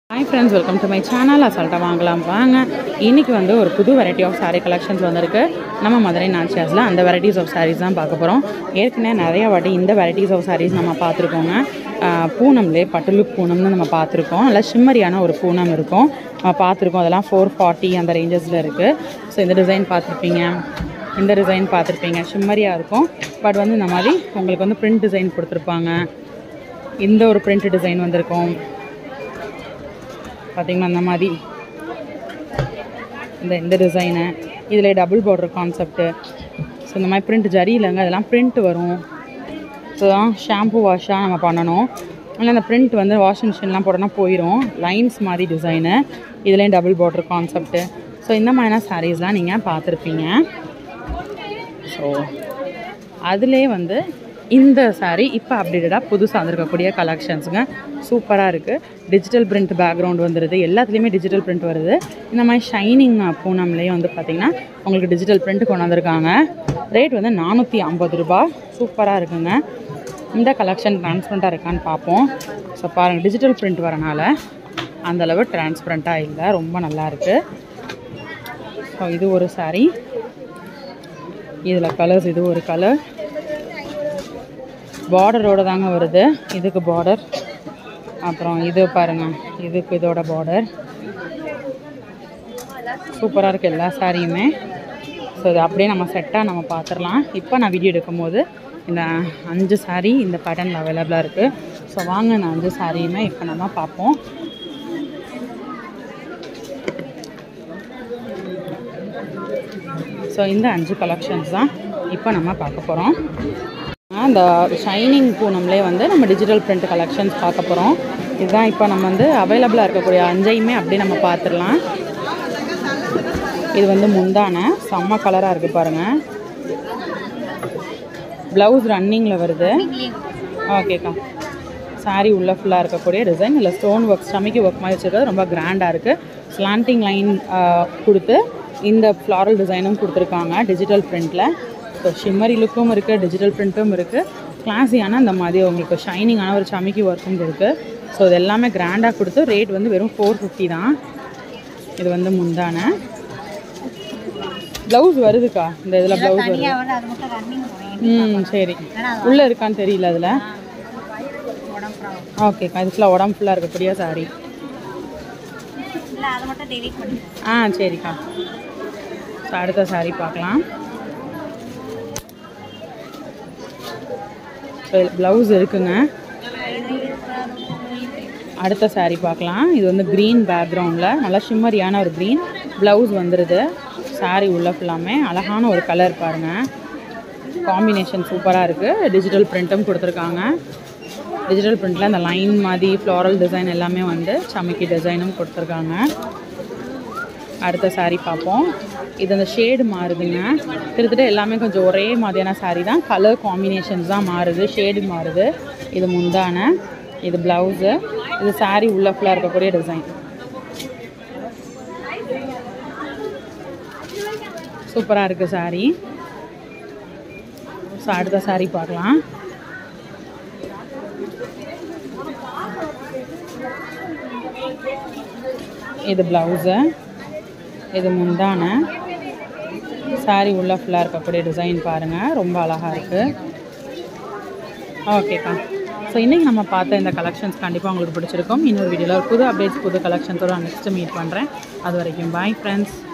Hi friends, welcome to my channel. அசால்ட்டா வாங்கலாம் வாங்க. இன்னைக்கு வந்து ஒரு புது வெரைட்டி ஆஃப் saree collections வந்திருக்கு. நம்ம மதுரை நாச்சியாஸ்ல அந்த வெரைட்டிஸ் ஆஃப் sarees தான் பார்க்க போறோம். ஏற்கனவே நிறைய வாட்டி இந்த வெரைட்டிஸ் ஆஃப் sarees நம்ம பார்த்துருக்கோங்க. பூனம்லே பட்டுலுக் பூனம்னு நம்ம பார்த்துருக்கோம். நல்ல ஷிம்மரியான ஒரு பூனம் இருக்கும். பார்த்துருக்கோம். அதெல்லாம் 440 அந்த ரேஞ்சஸில் இருக்குது. ஸோ இந்த டிசைன் பார்த்துருப்பீங்க, இந்த டிசைன் பார்த்துருப்பீங்க. ஷிம்மரியாக இருக்கும். பட் வந்து இந்த மாதிரி உங்களுக்கு வந்து பிரிண்ட் டிசைன் கொடுத்துருப்பாங்க. இந்த ஒரு பிரிண்ட் டிசைன் வந்திருக்கும் பார்த்திங்கன்னா. அந்த மாதிரி இந்த டிசைனு இதில் டபுள் பார்டர் கான்செப்ட்டு. ஸோ இந்த மாதிரி பிரிண்ட் ஜரி இல்லைங்க, அதெல்லாம் பிரிண்ட் வரும். ஸோ தான் ஷாம்பு வாஷாக நம்ம பண்ணணும். இல்லை அந்த பிரிண்ட் வந்து வாஷிங் மிஷின்லாம் போட்டோன்னா போயிடும். லைன்ஸ் மாதிரி டிசைனு, இதுலேயும் டபுள் பார்டர் கான்செப்ட்டு. ஸோ இந்த மாதிரியான சாரீஸ்லாம் நீங்கள் பார்த்துருப்பீங்க. ஸோ அதிலே வந்து இந்த சாரீ இப்போ அப்டேட்டடாக புதுசாக வந்திருக்கக்கூடிய கலெக்ஷன்ஸுங்க. சூப்பராக இருக்குது. டிஜிட்டல் பிரிண்ட் பேக்ரவுண்ட் வந்துடுது. எல்லாத்துலேயுமே டிஜிட்டல் பிரிண்ட் வருது. இந்த மாதிரி ஷைனிங் பூனம்லேயும் வந்து பார்த்திங்கன்னா உங்களுக்கு டிஜிட்டல் பிரிண்ட் கொண்டு வந்திருக்காங்க. ரேட் வந்து 450 ரூபா. சூப்பராக இருக்குங்க. இந்த கலெக்ஷன் டிரான்ஸ்பரண்ட்டாக இருக்கான்னு பார்ப்போம். ஸோ பாருங்கள், டிஜிட்டல் பிரிண்ட் வரனால அந்தளவு டிரான்ஸ்பரண்ட்டாக இல்லை, ரொம்ப நல்லாயிருக்கு. ஸோ இது ஒரு சாரீ, இதில் கலர்ஸ், இது ஒரு கலர். பார்டரோடு தாங்க வருது. இதுக்கு பார்டர், அப்புறம் இது பாருங்கள், இதுக்கு இதோட பார்டர். சூப்பராக இருக்குது எல்லா சாரியுமே. ஸோ இது அப்படியே நம்ம செட்டாக நம்ம பார்த்துடலாம். இப்போ நான் வீடியோ எடுக்கும்போது இந்த 5 சாரீ இந்த பேட்டர்னில் அவைலபிளாக இருக்குது. ஸோ வாங்க, இந்த 5 சாரியுமே இப்போ நம்ம பார்ப்போம். ஸோ இந்த 5 கலெக்ஷன்ஸ் தான் இப்போ நம்ம பார்க்க போகிறோம். அந்த ஷைனிங் பூனம்லேயே வந்து நம்ம டிஜிட்டல் பிரிண்ட் கலெக்ஷன்ஸ் பார்க்க போகிறோம். இதுதான் இப்போ நம்ம வந்து அவைலபிளாக இருக்கக்கூடிய 5ஐயுமே அப்படியே நம்ம பார்த்துடலாம். இது வந்து முந்தான செம்ம கலராக இருக்குது பாருங்கள். ப்ளவுஸ் ரன்னிங்கில் வருது. ஓகேக்கா. சாரீ உள்ளே ஃபுல்லாக இருக்கக்கூடிய டிசைன். இல்லை ஸ்டோன் ஒர்க், ஸ்டமிக்கி ஒர்க் மாதிரி வச்சுருக்கிறது ரொம்ப கிராண்டாக இருக்குது. ஸ்லாண்டிங் லைன் கொடுத்து இந்த ஃப்ளாரல் டிசைனும் கொடுத்துருக்காங்க டிஜிட்டல் பிரிண்டில். ஸோ ஷிம்மரி லுக்கும் இருக்குது, டிஜிட்டல் பிரிண்ட்டும் இருக்குது. கிளாஸியான அந்த மாதிரி உங்களுக்கு ஷைனிங்கான ஒரு சமிக்கி ஒர்க்கும் இருக்குது. ஸோ இது எல்லாமே கிராண்டாக கொடுத்து ரேட் வந்து வெறும் 450 தான். இது வந்து முந்தான ப்ளவுஸ் வருதுக்கா. இந்த இதில் ப்ளவுஸ் வருது. சரி, உள்ளே இருக்கான்னு தெரியல அதில். ஓகேக்கா. இது ஃபுல்லாக உடம்பு ஃபுல்லாக இருக்கக்கூடிய சாரீ. சரிக்கா. ஸோ அடுத்த சாரீ பார்க்கலாம். ப்ளவுஸ் இருக்குங்க. அடுத்த சாரீ பார்க்கலாம். இது வந்து க்ரீன் பேக்ரவுண்டில் நல்லா ஷிம்மரியான ஒரு க்ரீன் ப்ளவுஸ் வந்துடுது. சாரீ உள்ள ஃபுல்லாமே அழகான ஒரு கலர் பாருங்கள். காம்பினேஷன் சூப்பராக இருக்குது. டிஜிட்டல் பிரிண்ட்டும் கொடுத்துருக்காங்க. டிஜிட்டல் பிரிண்டில் அந்த லைன் மாதிரி ஃப்ளாரல் டிசைன் எல்லாமே வந்து சமிக்கி டிசைனும் கொடுத்துருக்காங்க. அடுத்த சாரீ பார்ப்போம். இது அந்த ஷேடு மாறுதுங்க. கிட்டத்தட்ட எல்லாமே கொஞ்சம் ஒரே மாதிரியான சாரீ தான். கலர் காம்பினேஷன்ஸ் தான் மாறுது, ஷேடு மாறுது. இது முந்தான, இது ப்ளவுஸு, இது சாரீ உள்ள ஃபுல்லாக இருக்கக்கூடிய டிசைன். சூப்பராக இருக்குது சாரீ. ஸோ அடுத்த சாரீ பார்க்கலாம். இது ப்ளவுஸு, இது முந்தான, சாரீ உள்ள ஃபுல்லாக இருக்கக்கூடிய டிசைன் பாருங்கள். ரொம்ப அழகாக இருக்குது. ஓகேக்கா. ஸோ இன்றைக்கி நம்ம பார்த்த இந்த கலெக்ஷன்ஸ் கண்டிப்பாக உங்களுக்கு பிடிச்சிருக்கும். இன்னொரு வீடியோவில் புது அப்டேட்ஸ், புது கலெக்ஷன்ஸோடு நெக்ஸ்ட்டு மீட் பண்ணுறேன். அது வரைக்கும் பாய் ஃப்ரெண்ட்ஸ்.